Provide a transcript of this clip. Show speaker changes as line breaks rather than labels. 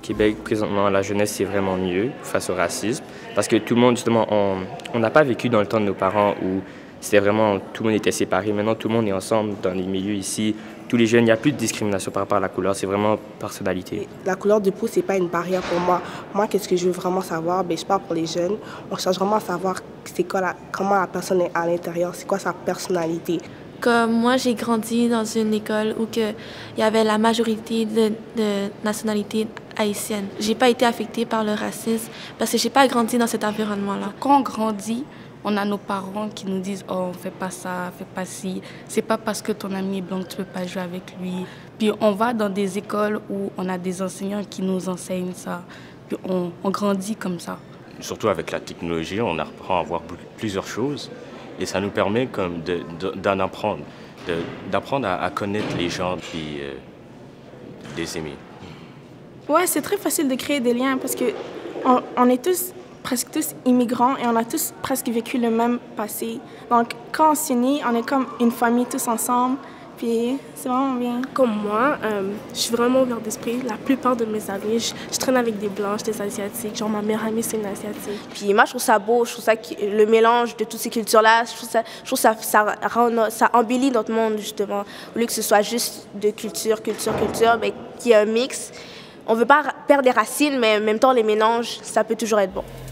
Québec, présentement, la jeunesse, c'est vraiment mieux face au racisme. Parce que tout le monde, justement, on n'a pas vécu dans le temps de nos parents où c'était vraiment, tout le monde était séparé. Maintenant, tout le monde est ensemble dans les milieux ici. Tous les jeunes, il n'y a plus de discrimination par rapport à la couleur. C'est vraiment personnalité.
La couleur de peau, c'est pas une barrière pour moi. Moi, qu'est-ce que je veux vraiment savoir? Je parle pour les jeunes. On cherche vraiment à savoir comment la personne est à l'intérieur, c'est quoi sa personnalité.
Comme moi, j'ai grandi dans une école où il y avait la majorité de nationalités haïtiennes. J'ai pas été affectée par le racisme parce que j'ai pas grandi dans cet environnement-là.
Quand on grandit, on a nos parents qui nous disent « Oh, fais pas ça, fais pas ci. C'est pas parce que ton ami est blanc que tu peux pas jouer avec lui. » Puis on va dans des écoles où on a des enseignants qui nous enseignent ça. Puis on grandit comme ça.
Surtout avec la technologie, on apprend à voir plusieurs choses. Et ça nous permet comme d'en apprendre, d'apprendre à connaître les gens puis les aimer.
Ouais, c'est très facile de créer des liens parce que on est presque tous immigrants et on a tous presque vécu le même passé. Donc quand on s'unit, on est comme une famille tous ensemble. Puis c'est vraiment bien.
Comme moi, je suis vraiment ouverte d'esprit. La plupart de mes amis, je traîne avec des blanches, des asiatiques. Genre ma meilleure amie, c'est une asiatique.
Puis moi, je trouve ça beau. Je trouve ça le mélange de toutes ces cultures-là. Je trouve ça embellit notre monde, justement. Au lieu que ce soit juste de culture, mais qu'il y ait un mix. On ne veut pas perdre des racines, mais en même temps, les mélanges, ça peut toujours être bon.